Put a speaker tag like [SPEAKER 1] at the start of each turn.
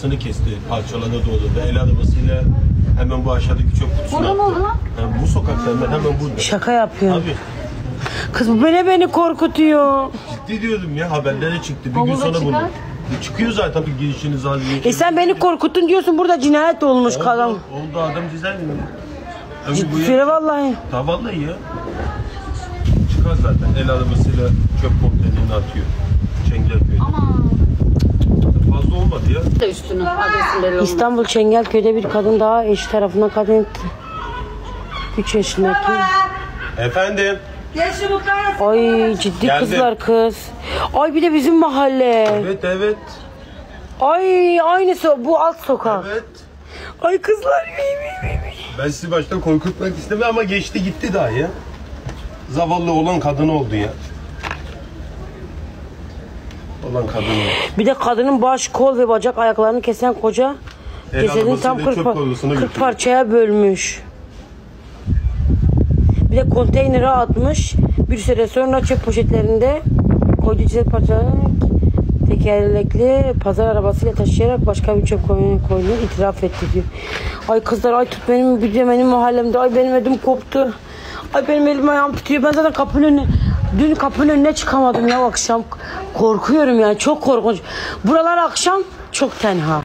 [SPEAKER 1] arabasını kesti, parçaladı, doğradı. El arabasıyla hemen bu aşağıdaki çöp kutusuna attı.
[SPEAKER 2] Burada mı oldu lan?
[SPEAKER 1] Yani bu sokakta hemen burada.
[SPEAKER 3] Şaka yapıyor.
[SPEAKER 1] Abi
[SPEAKER 3] Kız bu beni korkutuyor.
[SPEAKER 1] ciddi diyordum ya, haberlere çıktı. Bir gün
[SPEAKER 2] Bavulda
[SPEAKER 1] sonra bunu.
[SPEAKER 2] çıkar.
[SPEAKER 1] Çıkıyor zaten bir girişiniz halinde.
[SPEAKER 3] Sen beni korkuttun diyorsun, burada cinayet olmuş kadın.
[SPEAKER 1] Oldu adam dizel mi?
[SPEAKER 3] Söyle vallahi.
[SPEAKER 1] Ta vallahi ya. Çıkar zaten, el arabasıyla çöp konteynerine atıyor. Çengelköy'de.
[SPEAKER 2] Aman.
[SPEAKER 1] Fazla olmadı ya.
[SPEAKER 2] Da üstünü adresleri olmuş.
[SPEAKER 3] İstanbul Çengelköy'de bir kadın daha eşi tarafından katil etti. 3 yaşındaki.
[SPEAKER 1] Efendim?
[SPEAKER 3] Ay ciddi
[SPEAKER 1] Geldim.
[SPEAKER 3] kızlar kız. Ay bir de bizim mahalle.
[SPEAKER 1] Evet.
[SPEAKER 3] Ay aynısı bu alt sokak.
[SPEAKER 1] Evet.
[SPEAKER 3] Ay kızlar.
[SPEAKER 1] Ben sizi başta korkutmak istemem ama geçti gitti daha ya. Zavallı olan kadın oldu ya. Olan kadın oldu.
[SPEAKER 3] Bir de kadının baş, kol ve bacak ayaklarını kesen koca
[SPEAKER 1] El
[SPEAKER 3] cesedini tam
[SPEAKER 1] arabasıyla
[SPEAKER 3] 40,
[SPEAKER 1] çöp kolusuna
[SPEAKER 3] 40
[SPEAKER 1] götürdü.
[SPEAKER 3] parçaya bölmüş. Bir de konteynere atmış. Bir süre sonra çöp poşetlerinde koyduğu ceset parçalarını tekerlekli pazar arabasıyla taşıyarak başka bir çöp koyduğunu itiraf etti diyor. Ay kızlar, ay tut benim, bir de benim mahallemde. Ay benim ödüm koptu. Ay benim elim ayağım tutuyor. Ben zaten dün kapının önüne çıkamadım ya akşam. Korkuyorum yani, çok korkunç. Buralar akşam çok tenha.